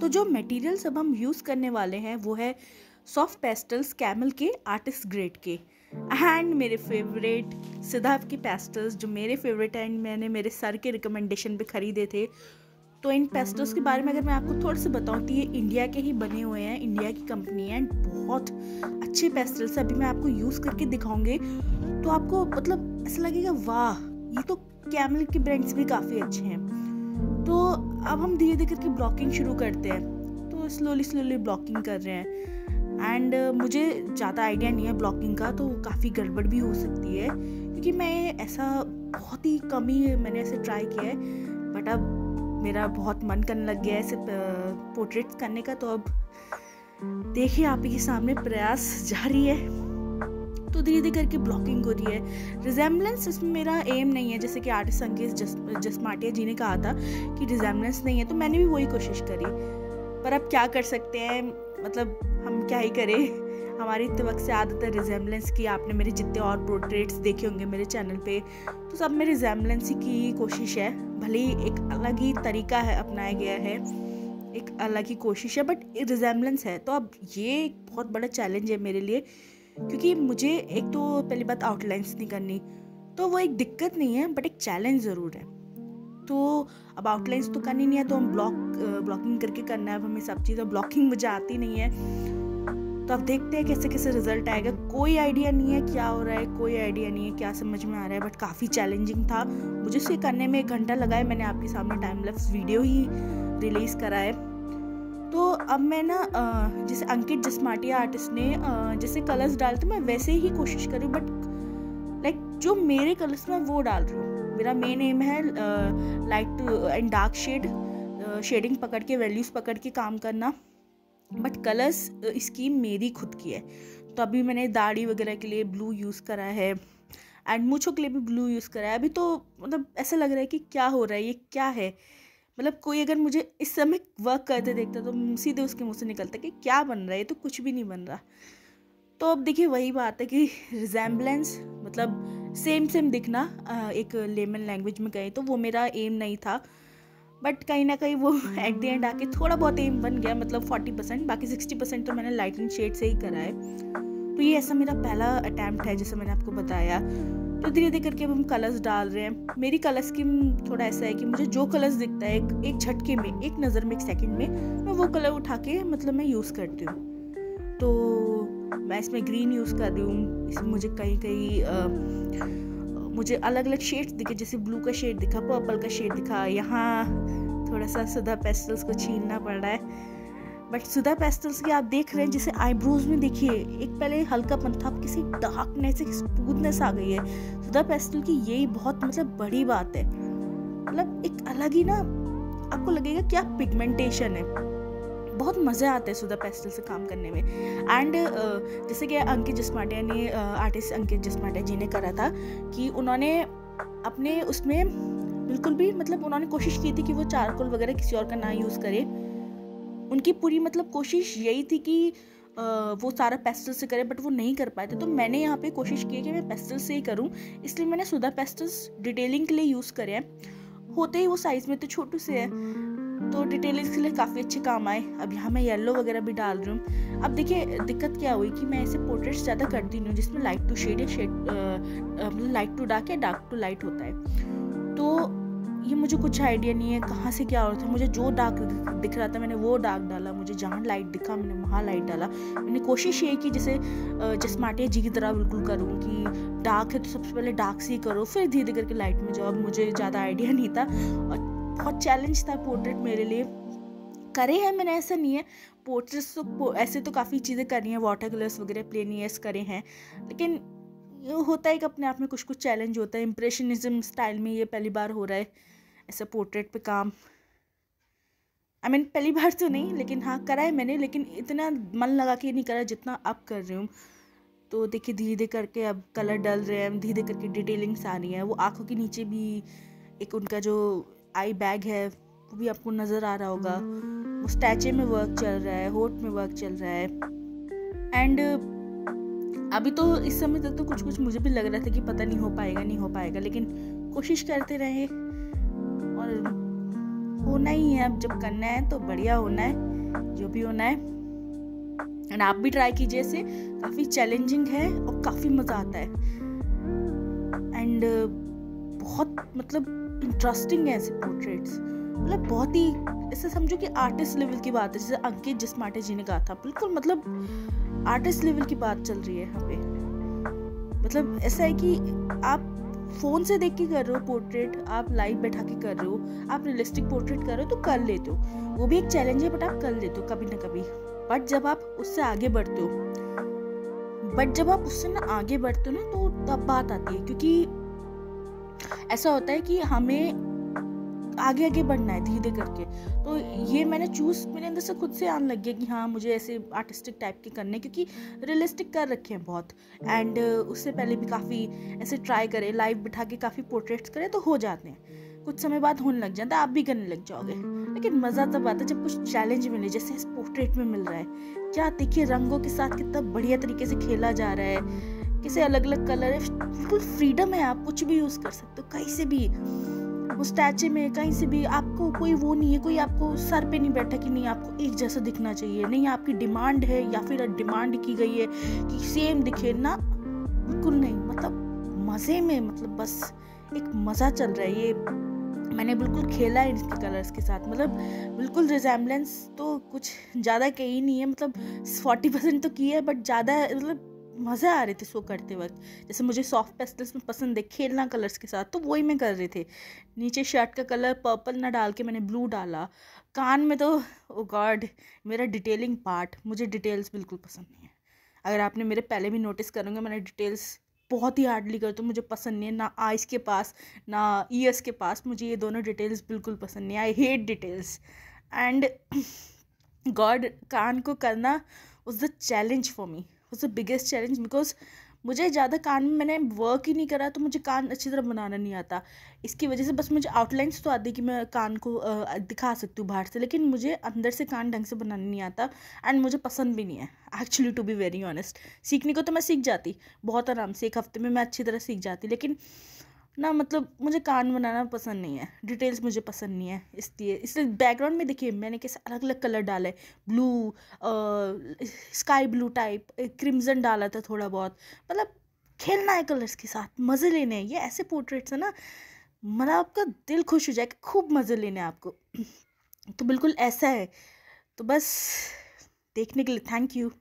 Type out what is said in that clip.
तो जो मटेरियल्स अब हम यूज़ करने वाले हैं वो है सॉफ्ट पेस्टल्स कैमल के आर्टिस्ट ग्रेड के, एंड मेरे फेवरेट सिद्धार्थ के पेस्टल्स जो मेरे फेवरेट हैं, मैंने मेरे सर के रिकमेंडेशन पे ख़रीदे थे। तो इन पेस्टल्स के बारे में अगर मैं आपको थोड़ा सा बताऊँ तो ये इंडिया के ही बने हुए हैं, इंडिया की कंपनी है, बहुत अच्छे पेस्टल्स। अभी मैं आपको यूज़ करके दिखाऊंगी तो आपको मतलब ऐसा लगेगा वाह, ये तो कैमल के ब्रांड्स भी काफ़ी अच्छे हैं। तो अब हम धीरे धीरे करके ब्लॉकिंग शुरू करते हैं। तो स्लोली ब्लॉकिंग कर रहे हैं, एंड मुझे ज़्यादा आइडिया नहीं है ब्लॉकिंग का, तो काफ़ी गड़बड़ भी हो सकती है क्योंकि मैं ऐसा बहुत ही कम ही मैंने ऐसे ट्राई किया है। बट अब मेरा बहुत मन करने लग गया है ऐसे पोर्ट्रेट्स करने का, तो अब देखिए आप ही के सामने प्रयास जारी है। तो धीरे धीरे करके ब्लॉकिंग हो रही है। रिजेम्बलेंस इसमें मेरा एम नहीं है, जैसे कि आर्टिस्ट अंकित जसमाटिया जी ने कहा था कि रिजेम्बलेंस नहीं है, तो मैंने भी वही कोशिश करी। पर अब क्या कर सकते हैं, मतलब हम क्या ही करें, हमारी इतने वक्त से आदत है रिजेम्बलेंस की। आपने मेरे जितने और पोर्ट्रेट्स देखे होंगे मेरे चैनल पे, तो सब में रिजेम्बलेंस की कोशिश है। भले ही एक अलग ही तरीका है अपनाया गया है, एक अलग ही कोशिश है, बट रिजेम्बलेंस है। तो अब ये एक बहुत बड़ा चैलेंज है मेरे लिए, क्योंकि मुझे एक तो पहली बात आउटलाइंस नहीं करनी, तो वो एक दिक्कत नहीं है बट एक चैलेंज ज़रूर है। तो अब आउटलाइंस तो करनी नहीं है, तो हम ब्लॉकिंग करके करना है अब हमें सब चीज़। ब्लॉकिंग मुझे आती नहीं है, तो अब देखते हैं कैसे कैसे रिजल्ट आएगा। कोई आइडिया नहीं है क्या हो रहा है, कोई आइडिया नहीं है क्या समझ में आ रहा है, बट काफ़ी चैलेंजिंग था। मुझे इसे करने में 1 घंटा लगा है। मैंने आपके सामने टाइम लैप्स वीडियो ही रिलीज़ करा है। तो अब मैं ना जैसे अंकित जसमाटिया आर्टिस्ट ने जैसे कलर्स डालते मैं वैसे ही कोशिश करूँ, बट लाइक जो मेरे कलर्स में वो डाल रही हूँ। मेरा मेन एम है लाइट एंड डार्क शेडिंग पकड़ के, वैल्यूज़ पकड़ के काम करना, बट कलर्स स्कीम मेरी खुद की है। तो अभी मैंने दाढ़ी वगैरह के लिए ब्लू यूज़ करा है, एंड मूंछों के लिए भी ब्लू यूज़ करा है। अभी तो मतलब ऐसा लग रहा है कि क्या हो रहा है, ये क्या है। मतलब कोई अगर मुझे इस समय वर्क करते देखता तो सीधे उसके मुंह से निकलता कि क्या बन रहा है, ये तो कुछ भी नहीं बन रहा। तो अब देखिए वही बात है कि रिजेम्बलेंस मतलब सेम दिखना एक लेमन लैंग्वेज में कहें तो वो मेरा एम नहीं था, बट कहीं ना कहीं वो एट द एंड आके थोड़ा बहुत एम बन गया, मतलब 40%, बाकी 60% तो मैंने लाइटिंग शेड से ही करा है। तो ये ऐसा मेरा पहला अटैम्प्ट है जैसे मैंने आपको बताया। तो धीरे धीरे करके अब हम कलर्स डाल रहे हैं। मेरी कलर स्कीम थोड़ा ऐसा है कि मुझे जो कलर्स दिखता है एक झटके में, एक नज़र में, एक सेकंड में, मैं वो कलर उठा के मतलब मैं यूज़ करती हूँ। तो मैं इसमें ग्रीन यूज़ कर रही हूँ। इसमें मुझे मुझे अलग अलग शेड्स दिखे, जैसे ब्लू का शेड दिखा, पर्पल का शेड दिखा। यहाँ थोड़ा सा सुधा पेस्टल्स को छीलना पड़ रहा है, बट सुधा पेस्टल्स की आप देख रहे हैं जैसे आईब्रोज में देखिए एक पहले हल्कापन था, अब किसी डार्कनेस, एक स्मूथनेस आ गई है। सुधा पेस्टल की यही बहुत मतलब बड़ी बात है, मतलब एक अलग ही ना आपको लगेगा क्या पिगमेंटेशन है। बहुत मज़ा आता है सुधा पेस्टल से काम करने में। एंड जैसे कि अंकित जसमाटिया ने आर्टिस्ट अंकित जसमाटिया जी ने करा था कि उन्होंने अपने उसमें बिल्कुल भी मतलब उन्होंने कोशिश की थी कि वो चारकोल वगैरह किसी और का ना यूज़ करे। उनकी पूरी मतलब कोशिश यही थी कि वो सारा पेस्टल से करे, बट वो नहीं कर पाए थे। तो मैंने यहाँ पे कोशिश की है कि मैं पेस्टल से ही करूँ, इसलिए मैंने सुधा पेस्टल्स डिटेलिंग के लिए यूज़ करे हैं। होते ही वो साइज़ में तो छोटे से है, तो डिटेलिंग के लिए काफ़ी अच्छे काम आए। अब यहाँ मैं येलो वगैरह भी डाल रही हूँ। अब देखिए दिक्कत क्या हुई कि मैं ऐसे पोर्ट्रेट्स ज़्यादा करती नहीं हूँ जिसमें लाइट टू शेड या मतलब लाइट टू डार्क या डार्क टू लाइट होता है। तो ये मुझे कुछ आइडिया नहीं है कहाँ से क्या हो रहा था। मुझे जो डार्क दिख रहा था मैंने वो डार्क डाला, मुझे जहाँ लाइट दिखा मैंने वहाँ लाइट डाला। मैंने कोशिश ये की जैसे जसमाटिया जी की तरह बिल्कुल करूँ कि डार्क है तो सबसे पहले डार्क से ही करो, फिर धीरे करके लाइट में जाओ। मुझे ज़्यादा आइडिया नहीं था और बहुत चैलेंज था पोर्ट्रेट मेरे लिए। करे हैं मैंने, ऐसा नहीं है, पोर्ट्रेट्स तो ऐसे तो काफ़ी चीज़ें करी हैं, वाटर कलर्स वगैरह प्लेनियर्स करे हैं, लेकिन होता है कि अपने आप में कुछ चैलेंज होता है। इम्प्रेशनिज्म स्टाइल में ये पहली बार हो रहा है ऐसा पोर्ट्रेट पे काम। पहली बार तो नहीं, लेकिन हाँ करा है मैंने, लेकिन इतना मन लगा के नहीं करा जितना अब कर रही हूँ। तो देखिए धीरे धीरे करके अब कलर डल रहे हैं, धीरे करके डिटेलिंग्स आ रही है। वो आँखों के नीचे भी एक उनका जो आई बैग है वो भी आपको नज़र आ रहा होगा। वो स्टैचे में वर्क चल रहा है, होठ में वर्क चल रहा है। एंड अभी तो इस समय तक तो कुछ मुझे भी लग रहा था कि पता नहीं हो पाएगा, लेकिन कोशिश करते रहे और होना ही है। अब जब करना है तो बढ़िया होना है। जो भी होना है। एंड आप भी ट्राई कीजिए, इसे काफ़ी चैलेंजिंग है और काफ़ी मज़ा आता है। एंड बहुत मतलब इंटरेस्टिंग है ऐसे पोर्ट्रेट्स, मतलब बहुत ही ऐसे समझो कि आर्टिस्ट लेवल की बात है। जैसे अंकित जिस्माटे जी ने कहा था, बिल्कुल मतलब आर्टिस्ट लेवल की बात चल रही है यहाँ पे। मतलब ऐसा है कि आप फ़ोन से देख के कर रहे हो पोर्ट्रेट, आप लाइव बैठा के कर रहे हो, आप रियलिस्टिक पोर्ट्रेट कर रहे हो तो कर लेते हो, वो भी एक चैलेंज है, बट आप कर लेते हो कभी ना कभी। बट जब आप उससे आगे बढ़ते हो ना तो तब बात आती है, क्योंकि ऐसा होता है कि हमें आगे आगे बढ़ना है धीरे धीरे करके। तो ये मैंने मेरे अंदर से खुद से आने लग गया कि हाँ मुझे ऐसे आर्टिस्टिक टाइप के करने, क्योंकि रियलिस्टिक कर रखे हैं बहुत। एंड उससे पहले भी काफ़ी ऐसे ट्राई करे, लाइव बिठा के काफ़ी पोर्ट्रेट्स करे तो हो जाते हैं, कुछ समय बाद होने लग जाता है, आप भी करने लग जाओगे। लेकिन मज़ा तब आता है जब कुछ चैलेंज मिले, जैसे इस पोर्ट्रेट में मिल रहा है। क्या देखिए रंगों के साथ कितना बढ़िया तरीके से खेला जा रहा है, किसी अलग अलग कलर है, बिल्कुल फ्रीडम है, आप कुछ भी यूज़ कर सकते हो कहीं से भी, उस स्टैचू में कहीं से भी। आपको कोई वो नहीं है, कोई आपको सर पे नहीं बैठा कि नहीं आपको एक जैसा दिखना चाहिए, नहीं आपकी डिमांड है या फिर डिमांड की गई है कि सेम दिखे ना, बिल्कुल नहीं। मतलब मज़े में, मतलब बस एक मज़ा चल रहा है। ये मैंने बिल्कुल खेला है इसके कलर्स के साथ, मतलब बिल्कुल रिजेम्बलेंस तो कुछ ज़्यादा कहीं नहीं है, मतलब 40% तो की है, बट ज़्यादा मतलब मज़े आ रहे थे सो करते वक्त। जैसे मुझे सॉफ्ट पेस्टल्स में पसंद है खेलना कलर्स के साथ, तो वही मैं कर रहे थे। नीचे शर्ट का कलर पर्पल ना डाल के मैंने ब्लू डाला। कान में तो ओ गॉड, मेरा डिटेलिंग पार्ट, मुझे डिटेल्स बिल्कुल पसंद नहीं है। अगर आपने मेरे पहले भी नोटिस करोगे, मैंने डिटेल्स बहुत ही हार्डली करती हूँ, मुझे पसंद नहीं है, ना आइज़ के पास ना ईयर्स के पास, मुझे ये दोनों डिटेल्स बिल्कुल पसंद नहीं है। I hate details. And God, कान को करना was the challenge for me, was the biggest challenge, because मुझे ज़्यादा कान में मैंने वर्क ही नहीं करा, तो मुझे कान अच्छी तरह बनाना नहीं आता। इसकी वजह से बस मुझे आउटलाइंस तो आती है कि मैं कान को दिखा सकती हूँ बाहर से, लेकिन मुझे अंदर से कान ढंग से बनाना नहीं आता। एंड मुझे पसंद भी नहीं है actually, to be very honest. सीखने को तो मैं सीख जाती बहुत आराम से, 1 हफ्ते में मैं अच्छी तरह सीख जाती, लेकिन ना मतलब मुझे कान बनाना पसंद नहीं है, डिटेल्स मुझे पसंद नहीं है। इसलिए बैकग्राउंड में देखिए मैंने कैसे अलग अलग कलर डाले, blue, sky blue type, crimson डाला था थोड़ा बहुत। मतलब खेलना है कलर्स के साथ, मज़े लेने हैं। ये ऐसे पोर्ट्रेट्स है ना, मतलब आपका दिल खुश हो जाएगा, खूब मज़े लेने हैं आपको। तो बिल्कुल ऐसा है। तो बस देखने के लिए थैंक यू।